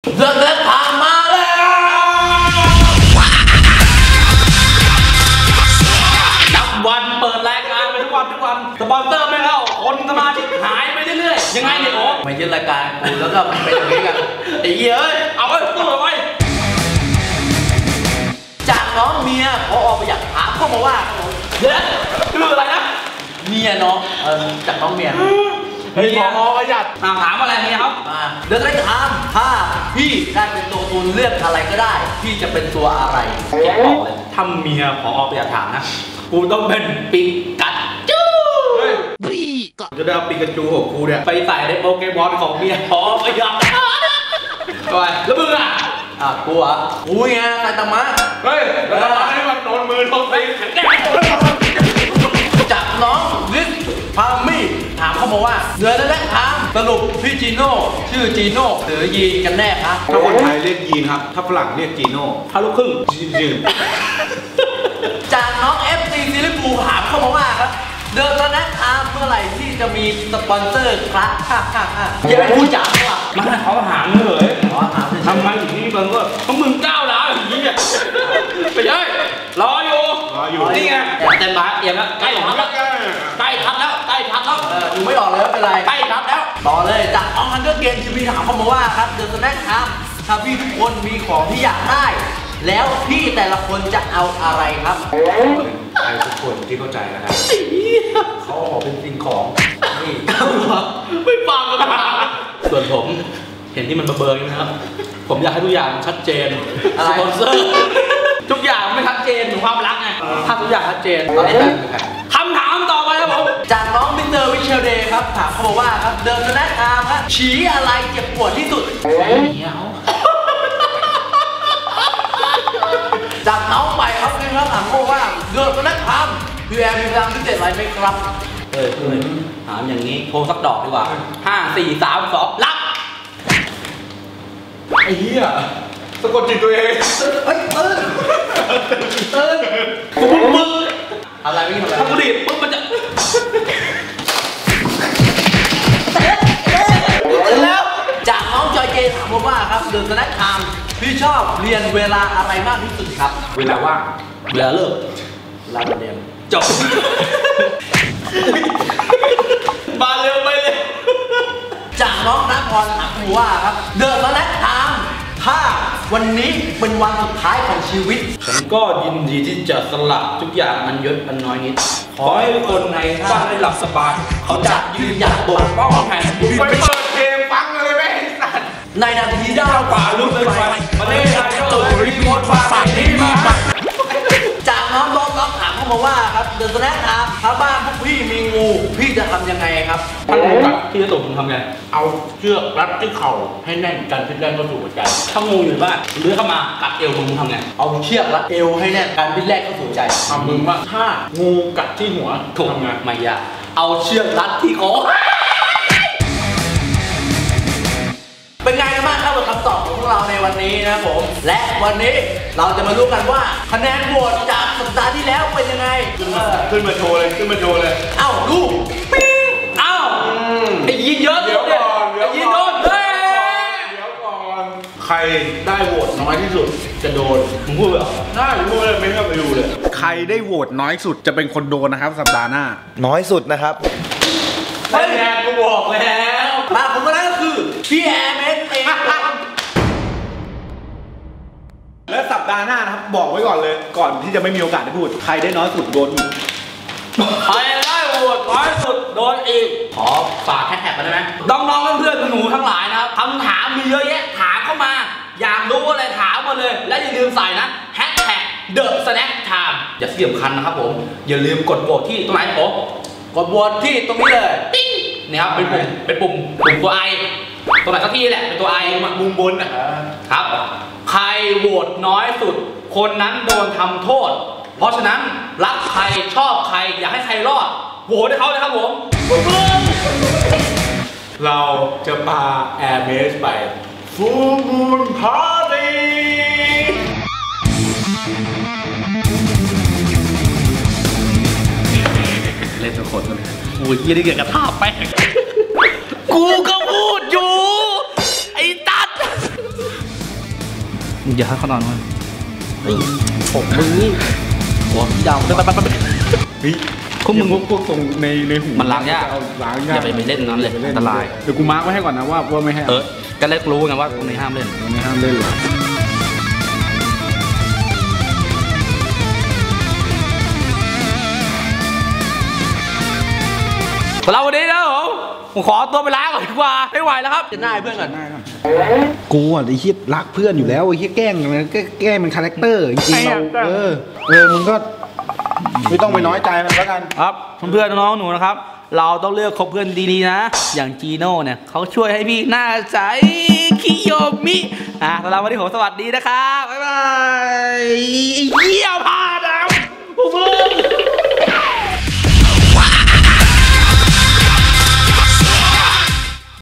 เลิกทางมาแล้วนับวันเปิดรายการไปทุกวันสปอนเซอร์ไม่เข้าคนสมาชิกหายไปเรื่อยๆยังไงเนี่ยโอ้ไม่ใช่รายการกูแล้วก็เป็นอย่างนี้กันไอ้เหี้ยเอาไปตัวไว้จากน้องเมียพอไปอยากถามเข้ามาว่าเดี๋ยวคืออะไรนะเมียน้องจากน้องเมียเฮ้ยพอประหยัดถามอะไรเมียครับเดี๋ยวได้ถามถ้าพี่ได้เป็นตัวตนเลือกอะไรก็ได้พี่จะเป็นตัวอะไรแกบอกเลยถ้าเมียพอประหยัดถามนะกูต้องเป็นปิกัดจูจะได้เอาปิกาจูของกูเนี่ยไปใส่ในโปเกมอนของเมียพอประหยัดทำไมแล้วมึงกูกูไงไซตามะเฮ้ยไซตามะให้มันโดนมือโดนตีแข็งแกร่งจากน้องลิสพามี่ถามเขาบอกว่าเดือนแรกถามสรุปพี่จีโน่ชื่อจีโน่หรือยีนกันแน่ครับถ้าคนไทยเรียกยีนครับถ้าฝรั่งเรียกจีโน่ถ้าลูกครึ่งจีนจากน้อง FC ซิลิฟูถามเขาบอกว่าครับเดือนแรกถามเมื่อไหร่ที่จะมีสปอนเซอร์ครับอย่าเป็นผู้จัดว่ะมาเขาหาเงินเลยทำไมอย่างนี้มันก็ต้องมึงก้าวร้าวอย่างนี้ไปเลยรออยู่นี่ไงเต็มบาทเอียงแล้วใกล้ทับแล้วอยู่ไม่ออกเลยว่าเป็นไรใกล้ทับแล้วต่อเลยจากอองฮันเกอร์เกมทีวีถามเขาบอกว่าครับเดือนแรกถามถ้าพี่ทุกคนมีของที่อยากได้แล้วพี่แต่ละคนจะเอาอะไรครับใครทุกคนที่เข้าใจนะครับเขาขอเป็นสิ่งของนี่ไม่ฟังกันส่วนผมเห็นที่มันเบอร์นะครับผมอยากให้ทุกอย่างชัดเจนสปอนเซอร์ทุกอย่างไม่ชัดเจนถึงความรักไงถ้าทุกอย่างชัดเจนตอนนี้คำถามต่อไปครับผมจากน้องมิสเตอร์วิเชลเดย์ครับถามเขาบอกว่าครับเดินมาแนะนำครับชี้อะไรเจ็บปวดที่สุดจากน้องไปครับนี่ครับถามเขาว่าเกิดมาแนะนำพี่แอมมีพลังพิเศษอะไรไหมครับถามอย่างนี้โทรสักดอกดีกว่า5 4 3 2รับไอ้เหี้ยสะกดจิตตัวเองมึงอะไรไม่ทำอะไรถ้ากูดีดปุ๊บมันจะแล้วจากน้องจอยเจถามว่าครับเดินสแน็คไทม์พี่ชอบเรียนเวลาอะไรมากที่สุดครับเวลาว่างเวลาเลิกเวลาเรียนจบมาเร็วไปเลยจากน้องนักพรถามว่าครับเดินสแน็คไทม์ถ้าวันนี้เป็นวันสุดท้ายของชีวิตฉันก็ยินดีที่จะสละทุกอย่างมันยศมันน้อยนิดขอให้ทุกคนในบ้านได้หลับสบายเขาจะยืนหยัดปกป้องแผ่นดินไปเปิดเพลงฟังเลยไหมสัตว์ในนาทีดาวป่าลุกไปมาเล่นไอ้เจ้ารีโมทฟ้าฝ่ายนี้มาจากน้องล็อกถามเข้ามาว่าครับเดินสแน็คครับถ้าบ้านพวกพี่มีงูพี่จะทำยังไงครับถ้างูกัดพี่จะตกมึงทำไงเอาเชือกรัดที่เข่าให้แน่นกันพิษแรงเข้าสู่หัวใจถ้างูอยู่บ้านเลื้อยเข้ามากัดเอวมึงทำไงเอาเชือกรัดเอวให้แน่นกันพิษแรงเข้าสู่ใจมึงว่าถ้างูกัดที่หัวถูกทำไงไม่ยากเอาเชือกรัดที่คอเป็นไงกันบ้างครับกับคำตอบของพวกเราในวันนี้นะครับผมและวันนี้เราจะมารู้กันว่าคะแนนโหวตจากสัปดาห์ที่แล้วเป็นยังไงขึ้นมาโชว์เลยเอ้าดูเอ้าไอ้ยินเยอะเดี๋ยวก่อนไอ้ยินโดนเดี๋ยวก่อนใครได้โหวตน้อยที่สุดจะโดนมึงพูดเหรอได้พูดเลยไม่ต้องไปดูเลยใครได้โหวตน้อยสุดจะเป็นคนโดนนะครับสัปดาห์หน้าน้อยสุดนะครับได้แน่กูบอกแล้วมาผมก็นั่นก็คือพี่แอร์เมสเองและสัปดาห์หน้านะครับบอกไว้ก่อนเลยก่อนที่จะไม่มีโอกาสได้พูดใครได้น้อยสุดโดนอีกใครได้โหวตน้อยสุดโดนอีกขอฝากแฮชแท็กไปได้ไหมน้องๆเพื่อนๆหนูทั้งหลายนะครับคำถามมีเยอะแยะถามเข้ามาอยากรู้อะไรถามมาเลยและอย่าลืมใส่นะแฮชแท็ก The Snack Time อย่าเสี่ยมคันนะครับผมอย่าลืมกดโหวตที่ตรงไหนผมกดโหวตที่ตรงนี้เลยติ๊งนี่ครับเป็นปุ่มตัวไอตรงไหนสักที่แหละเป็นตัวไอมุมบนนะครับใครโหวตน้อยสุดคนนั้นโดนทำโทษเพราะฉะนั้นรักใครชอบใครอยากให้ใครรอดโหวตให้เขาเลยครับผมเราจะพาแอร์เมสไปฟูมูนพาร์ตี้เล่นทุกคนเลยกูยี่ได้เกิดกระทาแป้งกูก็พูดอยู่ไอ้ตัดมึงอย่าให้เขานอนมันผมมึงนี่หัวพี่ดำเฮ้ยพวกมึงพวกตรงในหูมันล้างยากล้างอยากย่าไปเล่นนั้นเลยอันตรายเดี๋ยวกูมาร์กไว้ให้ก่อนนะว่าไม่ให้ก็เล็กรู้ไงว่าตรงนี้ห้ามเล่นไม่ห้ามเล่นหรอกเราวันนี้นะผมขอตัวไปล้างก่อนดีกว่าไม่ไหวแล้วครับจะหน้าเพื่อนก่อนกูอ่ะไอ้เหี้ยรักเพื่อนอยู่แล้วไอ้เหี้ยแกล้งมันแกล้งมันคาแรคเตอร์จริงๆเรามึงก็ไม่ต้องไปน้อยใจมันแล้วกันครับเพื่อนๆน้องๆหนูนะครับเราต้องเลือกคบเพื่อนดีๆนะอย่างจีโน่เนี่ยเขาช่วยให้พี่หน้าใสคิโยมิสำหรับวันนี้ผมสวัสดีนะครับบ๊ายบายเยี่ยมพาดาวพวกมึง